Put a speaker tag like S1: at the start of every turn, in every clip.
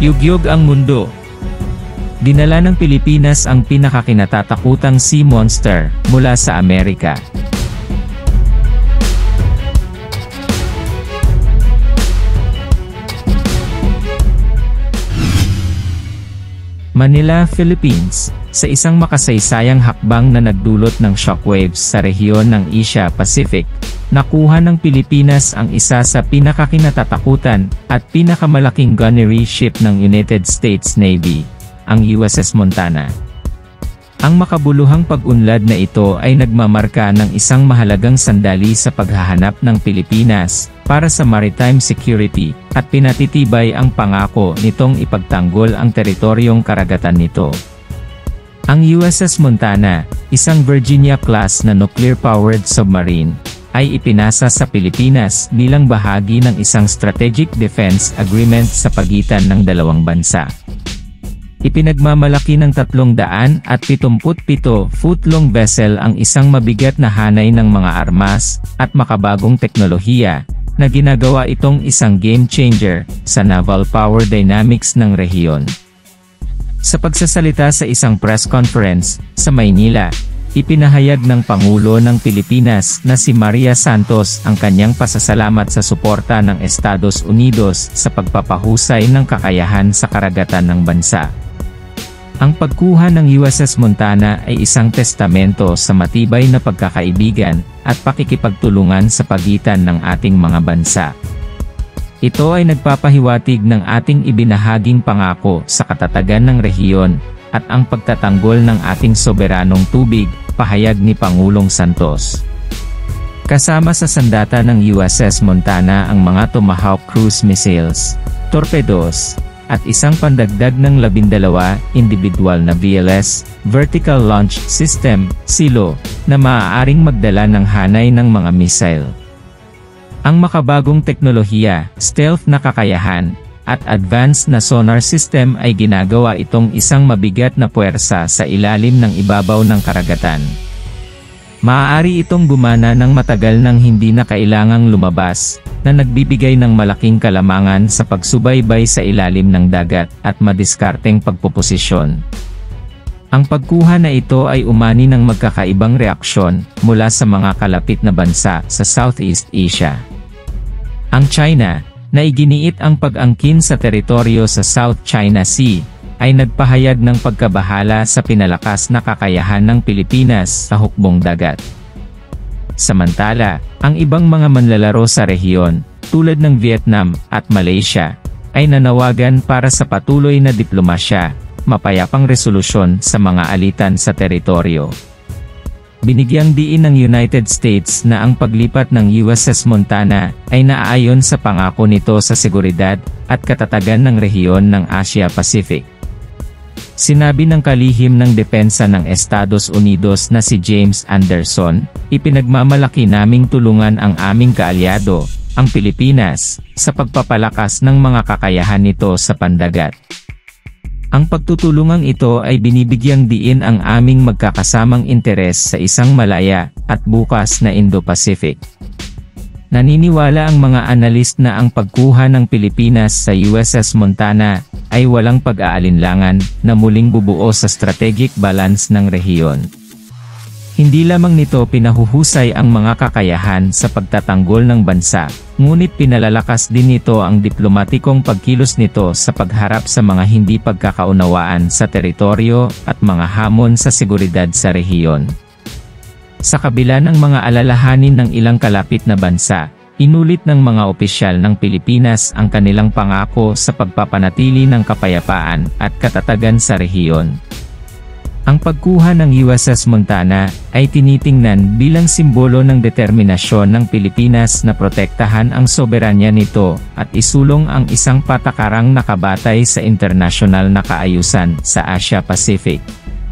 S1: Yugyog ang mundo. Dinala ng Pilipinas ang pinakakinatatakutang sea monster mula sa Amerika. Manila, Philippines, sa isang makasaysayang hakbang na nagdulot ng shockwaves sa rehiyon ng Asia-Pacific, nakuha ng Pilipinas ang isa sa pinakakinatatakutan at pinakamalaking gunnery ship ng United States Navy, ang USS Montana. Ang makabuluhang pag-unlad na ito ay nagmamarka ng isang mahalagang sandali sa paghahanap ng Pilipinas para sa maritime security at pinatitibay ang pangako nitong ipagtanggol ang teritoryong karagatan nito. Ang USS Montana, isang Virginia-class na nuclear-powered submarine, ay ipinasa sa Pilipinas bilang bahagi ng isang strategic defense agreement sa pagitan ng dalawang bansa. Ipinagmamalaki ng 377-foot-long vessel ang isang mabigat na hanay ng mga armas at makabagong teknolohiya na ginagawa itong isang game changer sa naval power dynamics ng rehiyon. Sa pagsasalita sa isang press conference sa Maynila, ipinahayag ng Pangulo ng Pilipinas na si Maria Santos ang kanyang pasasalamat sa suporta ng Estados Unidos sa pagpapahusay ng kakayahan sa karagatan ng bansa. Ang pagkuha ng USS Montana ay isang testamento sa matibay na pagkakaibigan at pakikipagtulungan sa pagitan ng ating mga bansa. Ito ay nagpapahiwatig ng ating ibinahaging pangako sa katatagan ng rehiyon at ang pagtatanggol ng ating soberanong tubig, pahayag ni Pangulong Santos. Kasama sa sandata ng USS Montana ang mga Tomahawk cruise missiles, torpedoes, at isang pandagdag ng 12 individual na VLS, Vertical Launch System, SILO, na maaaring magdala ng hanay ng mga missile. Ang makabagong teknolohiya, stealth na kakayahan, at advanced na sonar system ay ginagawa itong isang mabigat na puwersa sa ilalim ng ibabaw ng karagatan. Maaari itong gumana ng matagal nang hindi na kailangang lumabas, na nagbibigay ng malaking kalamangan sa pagsubaybay sa ilalim ng dagat at madiskarteng pagpoposisyon. Ang pagkuha na ito ay umani ng magkakaibang reaksyon mula sa mga kalapit na bansa sa Southeast Asia. Ang China, na iginiit ang pag-angkin sa teritoryo sa South China Sea, ay nagpahayag ng pagkabahala sa pinalakas na kakayahan ng Pilipinas sa hukbong dagat. Samantala, ang ibang mga manlalaro sa rehiyon, tulad ng Vietnam at Malaysia, ay nanawagan para sa patuloy na diplomasya, mapayapang resolusyon sa mga alitan sa teritoryo. Binigyang diin ng United States na ang paglipat ng USS Montana ay naaayon sa pangako nito sa seguridad at katatagan ng rehiyon ng Asia-Pacific. Sinabi ng kalihim ng depensa ng Estados Unidos na si James Anderson, "Ipinagmamalaki naming tulungan ang aming kaalyado, ang Pilipinas, sa pagpapalakas ng mga kakayahan nito sa pandagat." Ang pagtutulungang ito ay binibigyang diin ang aming magkakasamang interes sa isang malaya at bukas na Indo-Pacific. Naniniwala ang mga analist na ang pagkuha ng Pilipinas sa USS Montana ay walang pag-aalinlangan na muling bubuo sa strategic balance ng rehiyon. Hindi lamang nito pinahuhusay ang mga kakayahan sa pagtatanggol ng bansa, ngunit pinalalakas din nito ang diplomatikong pagkilos nito sa pagharap sa mga hindi pagkakaunawaan sa teritoryo at mga hamon sa seguridad sa rehiyon. Sa kabila ng mga alalahanin ng ilang kalapit na bansa, inulit ng mga opisyal ng Pilipinas ang kanilang pangako sa pagpapanatili ng kapayapaan at katatagan sa rehiyon. Ang pagkuha ng USS Montana ay tinitingnan bilang simbolo ng determinasyon ng Pilipinas na protektahan ang soberanya nito at isulong ang isang patakarang nakabatay sa internasyonal na kaayusan sa Asia-Pacific.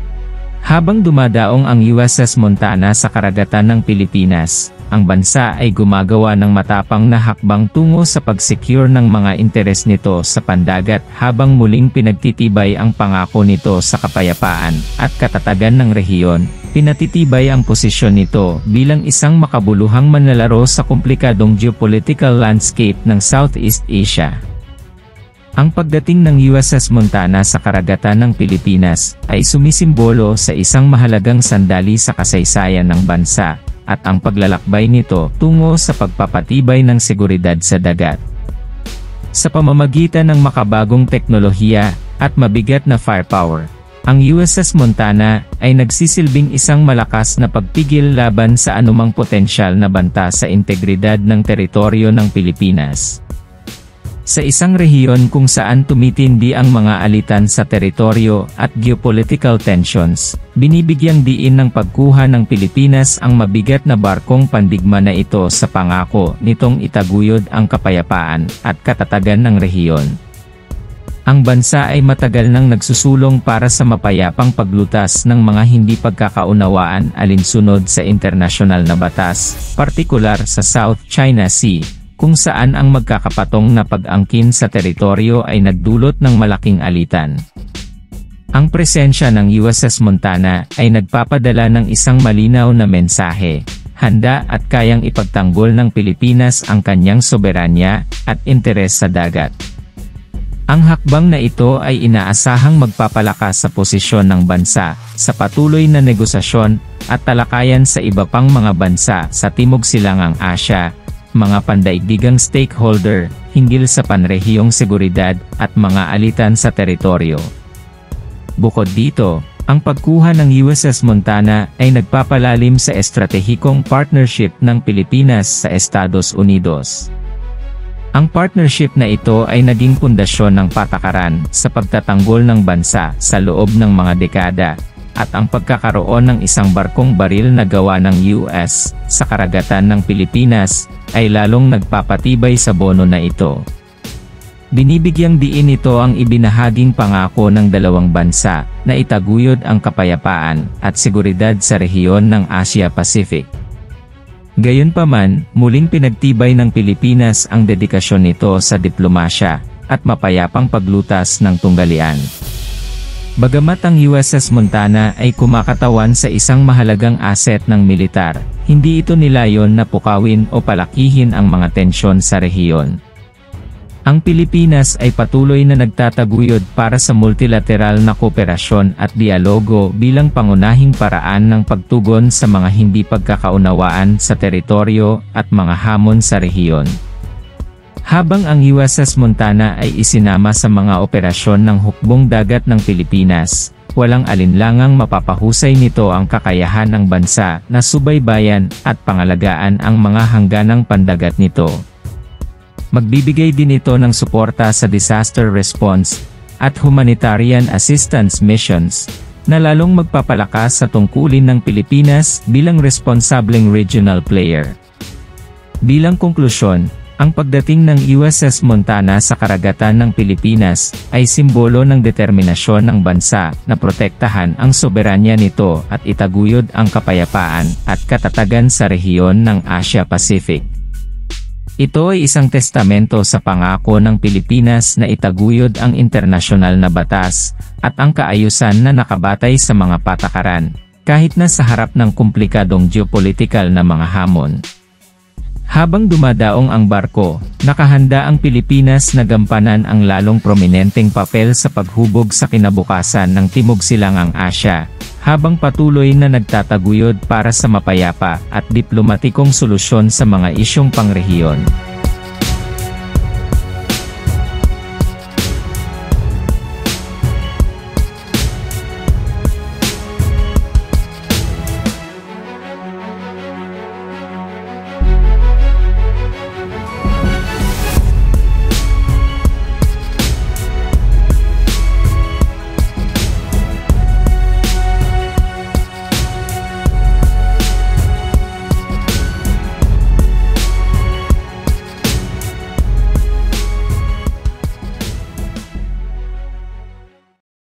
S1: Habang dumadaong ang USS Montana sa karagatan ng Pilipinas, ang bansa ay gumagawa ng matapang na hakbang tungo sa pag-secure ng mga interes nito sa pandagat habang muling pinagtitibay ang pangako nito sa kapayapaan at katatagan ng rehiyon. Pinatitibay ang posisyon nito bilang isang makabuluhang manlalaro sa komplikadong geopolitical landscape ng Southeast Asia. Ang pagdating ng USS Montana sa karagatan ng Pilipinas ay sumisimbolo sa isang mahalagang sandali sa kasaysayan ng bansa, at ang paglalakbay nito tungo sa pagpapatibay ng seguridad sa dagat. Sa pamamagitan ng makabagong teknolohiya at mabigat na firepower, ang USS Montana ay nagsisilbing isang malakas na pagpigil laban sa anumang potensyal na banta sa integridad ng teritoryo ng Pilipinas. Sa isang rehiyon kung saan tumitindi ang mga alitan sa teritoryo at geopolitical tensions, binibigyang diin ng pagkuha ng Pilipinas ang mabigat na barkong pandigma na ito sa pangako nitong itaguyod ang kapayapaan at katatagan ng rehiyon. Ang bansa ay matagal nang nagsusulong para sa mapayapang paglutas ng mga hindi pagkakaunawaan alinsunod sa internasyonal na batas, partikular sa South China Sea, kung saan ang magkakapatong na pag-angkin sa teritoryo ay nagdulot ng malaking alitan. Ang presensya ng USS Montana ay nagpapadala ng isang malinaw na mensahe: handa at kayang ipagtanggol ng Pilipinas ang kanyang soberanya at interes sa dagat. Ang hakbang na ito ay inaasahang magpapalakas sa posisyon ng bansa sa patuloy na negosasyon at talakayan sa iba pang mga bansa sa Timog Silangang Asya, mga pandaigdigang stakeholder, hinggil sa panrehiyong seguridad, at mga alitan sa teritoryo. Bukod dito, ang pagkuha ng USS Montana ay nagpapalalim sa estratehikong partnership ng Pilipinas sa Estados Unidos. Ang partnership na ito ay naging pundasyon ng patakaran sa pagtatanggol ng bansa sa loob ng mga dekada, at ang pagkakaroon ng isang barkong baril na gawa ng US sa karagatan ng Pilipinas ay lalong nagpapatibay sa bono na ito. Binibigyang diin ito ang ibinahaging pangako ng dalawang bansa na itaguyod ang kapayapaan at seguridad sa rehiyon ng Asia-Pacific. Gayunpaman, muling pinagtibay ng Pilipinas ang dedikasyon nito sa diplomasya at mapayapang paglutas ng tunggalian. Bagamat ang USS Montana ay kumakatawan sa isang mahalagang asset ng militar, hindi ito nilayon na pukawin o palakihin ang mga tensyon sa rehiyon. Ang Pilipinas ay patuloy na nagtataguyod para sa multilateral na kooperasyon at dialogo bilang pangunahing paraan ng pagtugon sa mga hindi pagkakaunawaan sa teritoryo at mga hamon sa rehiyon. Habang ang USS Montana ay isinama sa mga operasyon ng hukbong dagat ng Pilipinas, walang alinlangang mapapahusay nito ang kakayahan ng bansa na subaybayan at pangalagaan ang mga hangganang pandagat nito. Magbibigay din ito ng suporta sa disaster response at humanitarian assistance missions, na lalong magpapalakas sa tungkulin ng Pilipinas bilang responsableng regional player. Bilang konklusyon, ang pagdating ng USS Montana sa karagatan ng Pilipinas ay simbolo ng determinasyon ng bansa na protektahan ang soberanya nito at itaguyod ang kapayapaan at katatagan sa rehiyon ng Asia-Pacific. Ito ay isang testamento sa pangako ng Pilipinas na itaguyod ang internasyonal na batas at ang kaayusan na nakabatay sa mga patakaran, kahit na sa harap ng komplikadong geopolitikal na mga hamon. Habang dumadaong ang barko, nakahanda ang Pilipinas na gampanan ang lalong prominenteng papel sa paghubog sa kinabukasan ng Timog Silangang Asya, habang patuloy na nagtataguyod para sa mapayapa at diplomatikong solusyon sa mga isyong pangrehiyon.